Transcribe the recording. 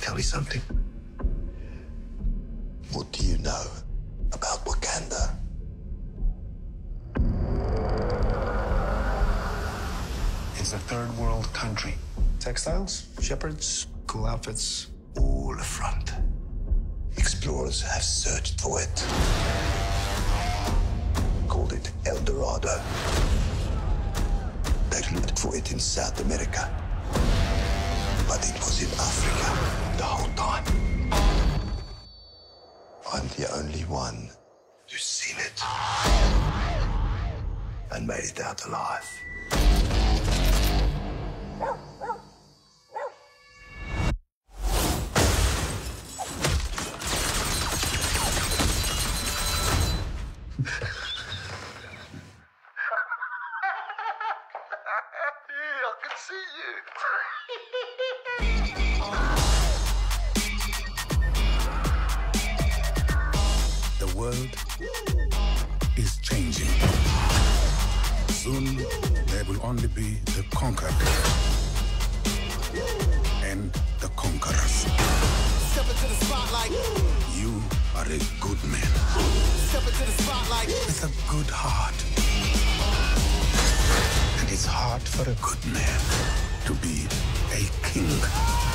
Tell me something. What do you know about Wakanda? It's a third world country. Textiles, shepherds, cool outfits, all a front. Explorers have searched for it. Called it El Dorado. They looked for it in South America. But it was in Africa the whole time. I'm the only one who's seen it and made it out alive. I can see you. The world is changing. Soon, there will only be the conquered and the conquerors. Step into the spotlight. You are a good man Step into the spotlight. with a good heart. And it's hard for a good man to be a king.